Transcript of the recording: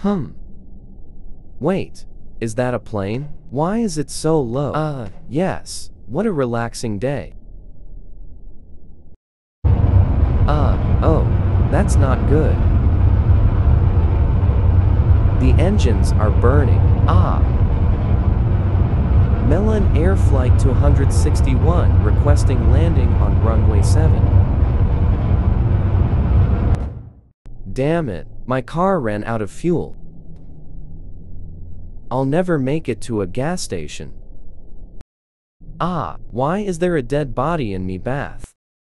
Wait, is that a plane? Why is it so low? Yes, what a relaxing day. Oh, that's not good. The engines are burning. Melon Air Flight 261 requesting landing on runway 7. Damn it, my car ran out of fuel. I'll never make it to a gas station. Why is there a dead body in me bath?